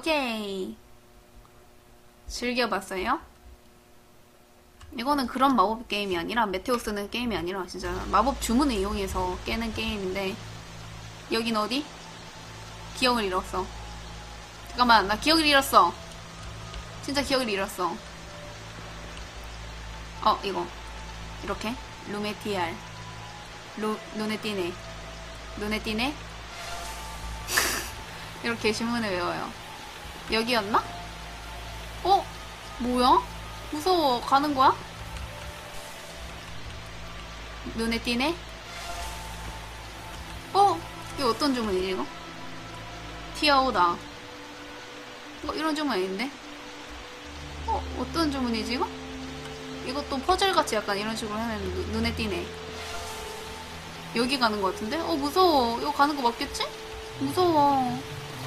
오케이. 즐겨봤어요? 이거는 그런 마법 게임이 아니라, 메테오 쓰는 게임이 아니라, 진짜 마법 주문을 이용해서 깨는 게임인데, 여긴 어디? 기억을 잃었어. 잠깐만, 나 기억을 잃었어. 진짜 기억을 잃었어. 이거. 이렇게. 루메티알. 눈에 띄네. 눈에 띄네? 이렇게 주문을 외워요. 여기였나? 뭐야? 무서워. 가는 거야? 눈에 띄네? 이거 어떤 주문이지, 이거? 튀어오다. 이런 주문 아닌데? 어떤 주문이지, 이거? 이것도 퍼즐같이 약간 이런 식으로 해놨는데, 눈에 띄네. 여기 가는 거 같은데? 무서워. 이거 가는 거 맞겠지? 무서워.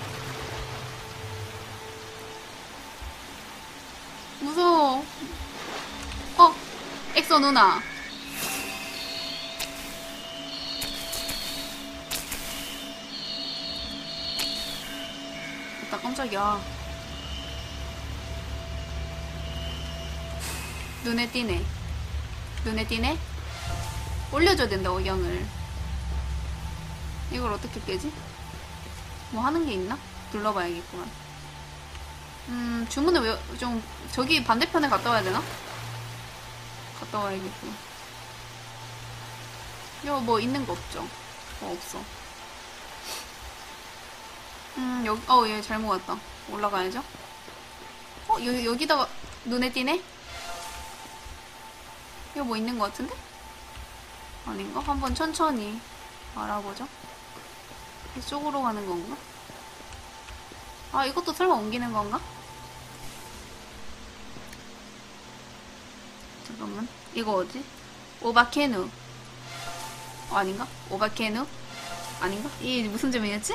무서워. 엑소 누나. 나 깜짝이야. 눈에 띄네. 눈에 띄네? 올려줘야 된다, 의경을. 이걸 어떻게 깨지? 뭐 하는 게 있나? 둘러봐야겠구만. 주문을 저기 반대편에 갔다 와야 되나? 갔다 와야겠구만. 이거 뭐 있는 거 없죠? 없어. 얘 잘못 왔다. 올라가야죠. 여기다가 눈에 띄네? 이거 뭐 있는 거 같은데? 아닌가? 한번 천천히 알아보죠. 이쪽으로 가는 건가? 이것도 설마 옮기는 건가? 잠깐만. 이거 어디? 오바케누. 아닌가? 오바케누? 아닌가? 이게 무슨 점이었지?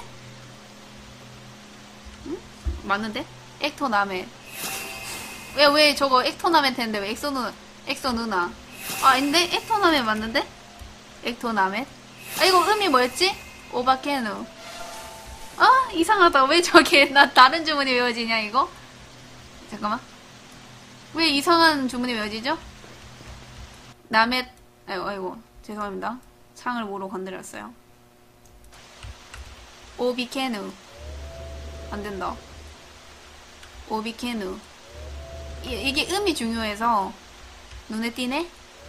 응? 맞는데? 엑토나멧. 왜 저거 엑토나멧 했는데 왜 엑소 누나. 아닌데? 엑토나멧 맞는데? 엑토나멧? 이거 음이 뭐였지? 오바케누. 이상하다. 왜 저게 나 다른 주문이 외워지냐 이거? 잠깐만. 왜 이상한 주문이 외워지죠? 나멧. 아이고 죄송합니다. 창을 모로 건드렸어요. 오비케누. 안된다. 오비케누. 이게 음이 중요해서 눈에 띄네?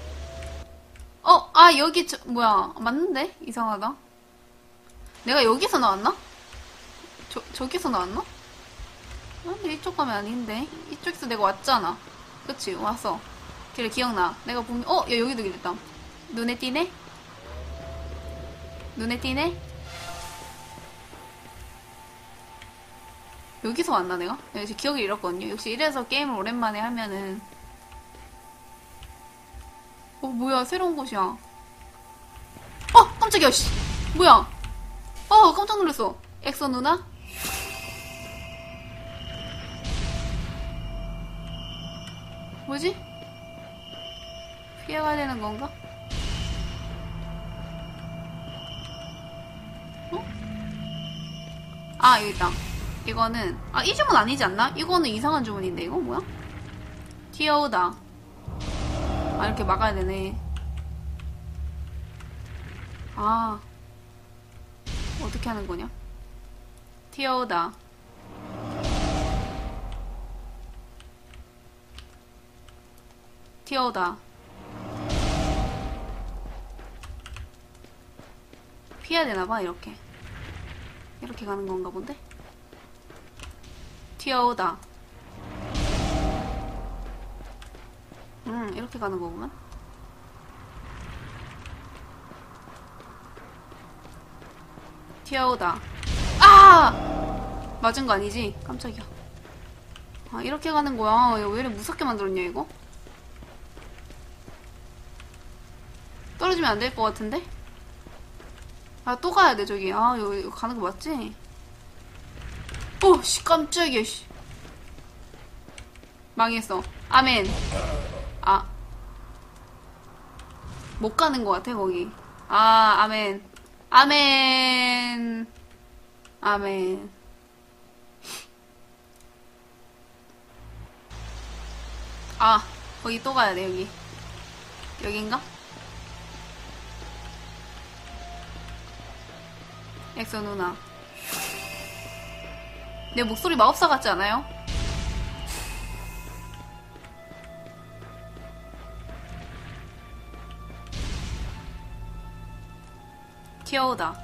여기 뭐야 맞는데? 이상하다. 내가 여기서 나왔나? 저기서 나왔나? 근데 이쪽 가면 아닌데. 이쪽에서 내가 왔잖아. 그치? 왔어. 그래 기억나. 내가 보면 야 여기도 길었다. 눈에 띄네? 눈에 띄네? 여기서 왔나 내가? 역시 기억을 잃었거든요. 역시 이래서 게임을 오랜만에 하면은 뭐야 새로운 곳이야. 깜짝이야 씨. 뭐야 깜짝 놀랐어. 엑소 누나? 뭐지? 피해가야 되는 건가? 여기 있다. 이거는 이 주문 아니지 않나? 이거는 이상한 주문인데 이거 뭐야? 튀어오다. 이렇게 막아야 되네. 어떻게 하는 거냐? 튀어오다. 튀어오다. 피해야 되나봐. 이렇게 가는 건가 본데? 튀어오다. 이렇게 가는 거구만. 튀어오다. 맞은 거 아니지? 깜짝이야. 이렇게 가는 거야. 왜 이렇게 무섭게 만들었냐 이거? 떨어지면 안 될 것 같은데? 또 가야 돼 저기. 여기 가는 거 맞지? 씨 깜짝이야 씨. 망했어. 아멘. 못 가는 것 같아 거기. 아멘. 아멘. 아멘. 아, 거기 또 가야 돼, 여기. 여긴가? 엑소 누나. 내 목소리 마법사 같지 않아요? 튀어오다.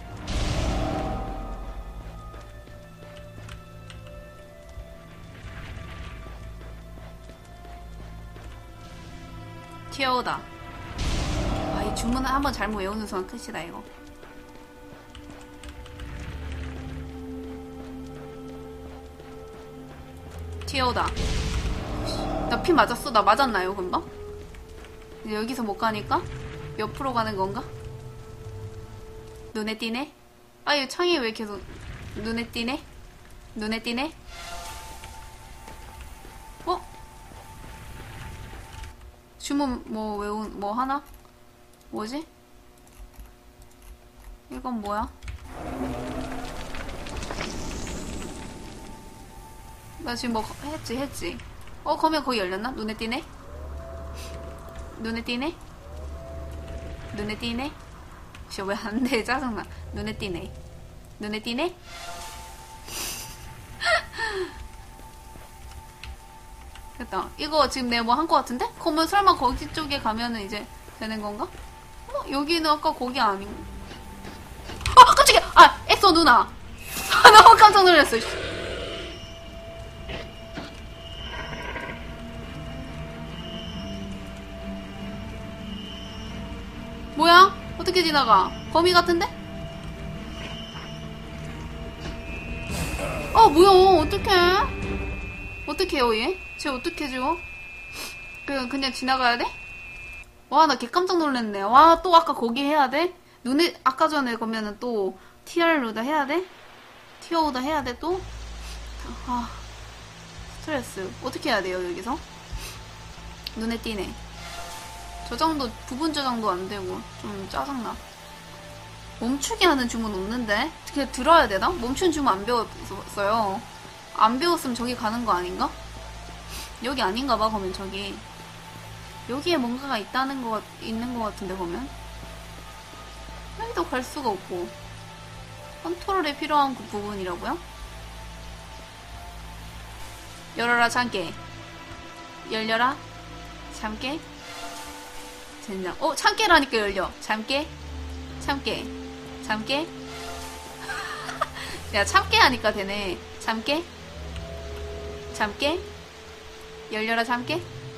튀어오다. 아, 이 주문을 한번 잘못 외우는 순간 끝이다, 이거. 튀어오다. 나 피 맞았어? 나 맞았나요, 금방? 이제 여기서 못 가니까? 옆으로 가는 건가? 눈에 띄네? 아, 이 창이 왜 계속 눈에 띄네? 눈에 띄네? 어? 주문 뭐 외운 뭐 하나? 뭐지? 이건 뭐야? 나 지금 뭐 했지. 그러면 거기 열렸나? 눈에 띄네? 눈에 띄네? 눈에 띄네? 진짜 왜 안 돼? 짜증나. 눈에 띄네. 눈에 띄네? 됐다. 이거 지금 내가 뭐 한 거 같은데? 그러면 설마 거기 쪽에 가면은 이제 되는 건가? 여기는 아까 거기 아닌. 깜짝이야! 아! 엑소 누나! 너무 깜짝 놀랐어. 뭐야? 어떻게 지나가? 거미 같은데? 뭐야? 어떡해, 얘? 쟤 어떡해, 줘? 그냥 지나가야 돼? 와, 나 개 깜짝 놀랐네. 와, 또 아까 거기 해야 돼? 아까 전에 그러면은 또, TR로다 해야 돼? 튀어오다 해야 돼, 또? 아, 스트레스. 어떻게 해야 돼요, 여기서? 눈에 띄네. 저장도, 부분 저장도 안 되고, 좀 짜증나. 멈추게 하는 주문 없는데? 그냥 들어야 되나? 멈춘 주문 안 배웠어요. 안 배웠으면 저기 가는 거 아닌가? 여기 아닌가 봐, 그러면 저기. 여기에 뭔가가 있는 거 같은데, 보면. 여기도 갈 수가 없고. 컨트롤에 필요한 그 부분이라고요? 열어라, 참깨. 열려라, 참깨. 젠장. 참깨라니까 열려. 참깨. 야, 참깨 하니까 되네. 참깨. 열려라, 참깨.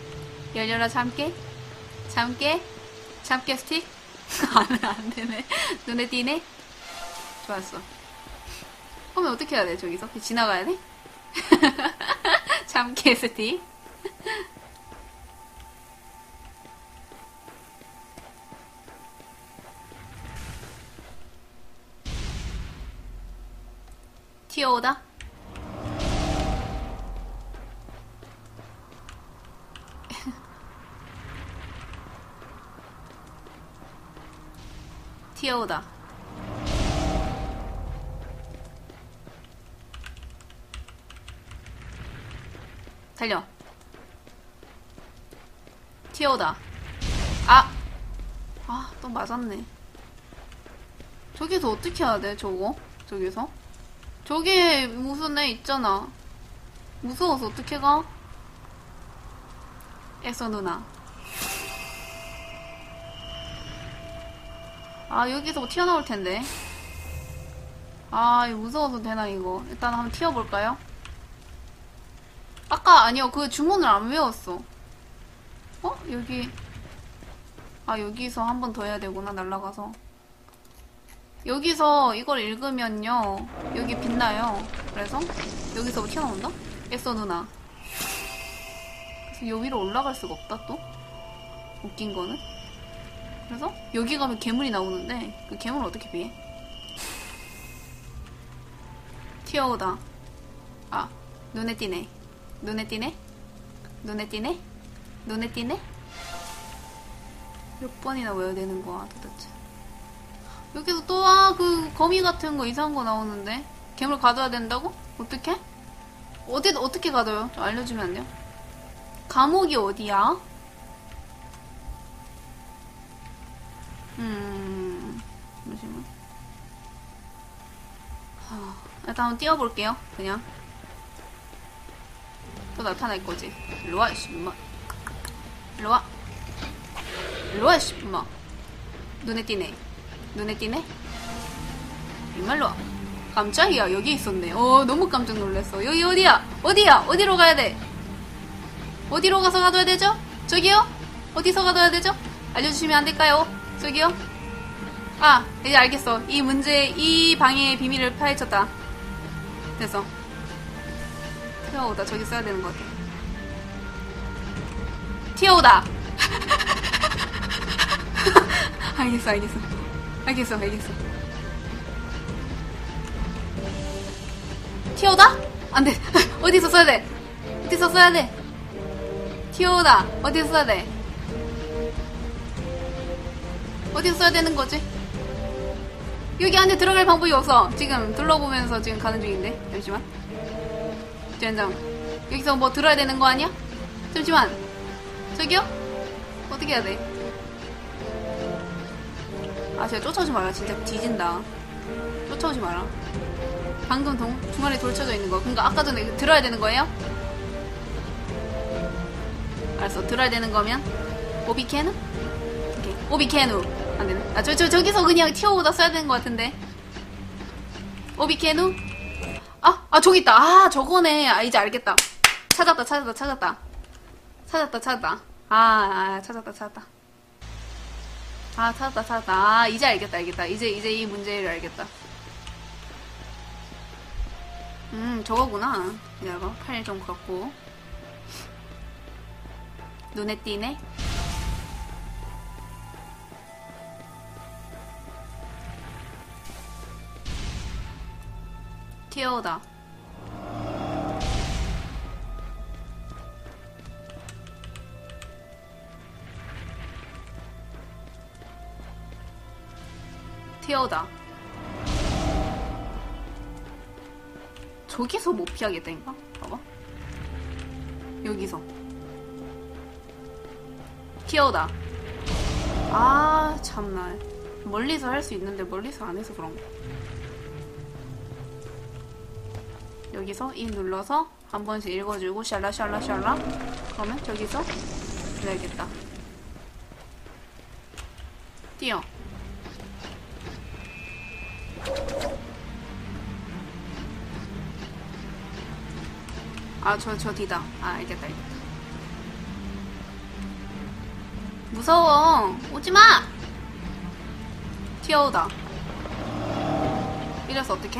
참깨 스틱. 안 되네. 눈에 띄네. 좋았어. 그러면 어떻게 해야 돼, 저기서? 지나가야 돼? 참깨 스틱. 튀어오다? 튀어오다. 달려. 튀어오다. 또 맞았네. 저기서 어떻게 해야 돼, 저거? 저기서? 저기 무슨 애 있잖아. 무서워서 어떻게 가? 엑소 누나. 여기서 뭐 튀어나올 텐데. 이거 무서워서 되나, 이거. 일단 한번 튀어볼까요? 아니요. 그 주문을 안 외웠어. 여기. 여기서 한 번 더 해야 되구나, 날아가서. 여기서 이걸 읽으면요. 여기 빛나요. 그래서 여기서 뭐 튀어나온다? 엑소 누나. 그래서 요 위로 올라갈 수가 없다, 또? 웃긴 거는. 그래서 여기 가면 괴물이 나오는데 그 괴물을 어떻게 피해? 튀어오다. 눈에 띄네. 몇 번이나 외워야 되는 거야, 도대체. 여기서 또, 그, 거미 같은 거 이상한 거 나오는데? 괴물 가둬야 된다고? 어떻게 가둬요? 좀 알려주면 안 돼요? 감옥이 어디야? 잠시만. 일단 한번 뛰어볼게요. 그냥 또 나타날 거지. 일로와 이씨마. 일로와. 일로와 이씨마. 눈에 띄네. 눈에 띄네. 정말로 깜짝이야. 여기 있었네. 너무 깜짝 놀랐어. 여기 어디야? 어디야? 어디로 가야 돼? 어디로 가서 가둬야 되죠? 저기요? 어디서 가둬야 되죠? 알려주시면 안 될까요? 저기요? 아, 이제 알겠어. 이 방의 비밀을 파헤쳤다. 됐어. 튀어오다. 저기 써야 되는 것 같아. 튀어오다! 알겠어. 튀어오다? 안 돼. 어디서 써야 돼? 튀어오다. 어디서 써야 돼? 어디서 써야 되는 거지? 여기 안에 들어갈 방법이 없어. 지금 둘러보면서 지금 가는 중인데. 잠시만. 젠장. 여기서 뭐 들어야 되는 거 아니야? 잠시만. 저기요? 어떻게 해야 돼? 아, 제가 쫓아오지 마라. 진짜 뒤진다. 쫓아오지 마라. 방금 중간에 돌 쳐져 있는 거. 그러니까 아까 전에 들어야 되는 거예요? 알았어. 들어야 되는 거면 오비캐누? 오케이. 오비캐누. 안 되네. 아, 저기서 그냥 튀어오다 써야 되는 것 같은데. 오비캐누? 저기 있다. 아, 저거네. 아, 이제 알겠다. 찾았다. 찾았다. 아, 이제 알겠다. 이제 이 문제를 알겠다. 저거구나. 이거 팔 좀 걷고. 눈에 띄네. 튀어오다. 튀어오다. 저기서 못 피하겠다니까? 봐봐. 여기서. 튀어오다. 아, 참나. 멀리서 할 수 있는데 멀리서 안 해서 그런가. 여기서 이 눌러서 한 번씩 읽어주고 샬라. 그러면 저기서 그래야겠다. 뛰어. 아, 저 뒤다. 아, 알겠다. 무서워. 오지마! 튀어오다. 이래서 어떡해?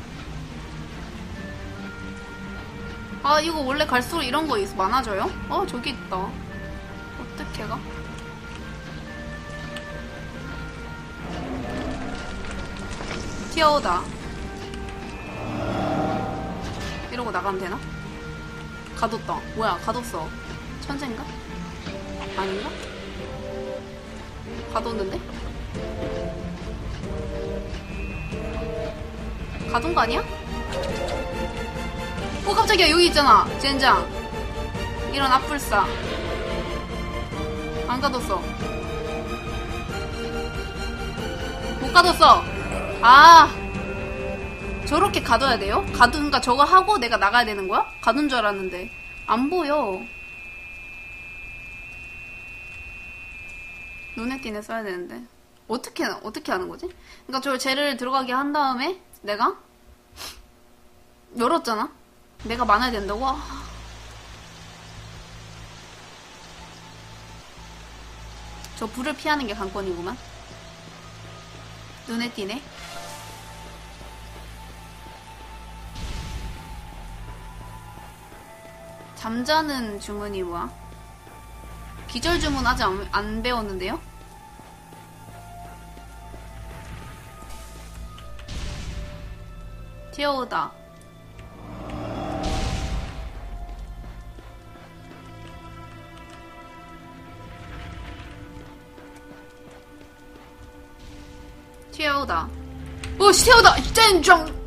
아, 이거 원래 갈수록 이런 거 많아져요? 저기 있다. 어떻게 가? 튀어오다. 이러고 나가면 되나? 가뒀다. 뭐야, 가뒀어. 천재인가? 아닌가? 가뒀는데? 가둔 거 아니야? 깜짝이야. 여기 있잖아. 젠장. 이런 앞불싸. 안 가뒀어. 못 가뒀어. 아, 저렇게 가둬야 돼요? 가두니까 저거 하고 내가 나가야 되는 거야? 가둔 줄 알았는데 안 보여. 눈에 띄네 써야 되는데 어떻게 하는 거지? 그러니까 쟤를 들어가게 한 다음에 내가 열었잖아. 내가 많아야 된다고? 저 불을 피하는 게 관건이구만. 눈에 띄네. 잠자는 주문이 뭐야? 기절 주문 아직 안 배웠는데요? 튀어오다. 튀어오다. 오, 튀어오다! 젠장!